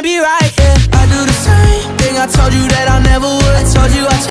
can't be right, yeah. I do the same thing I told you that I never would. I told you I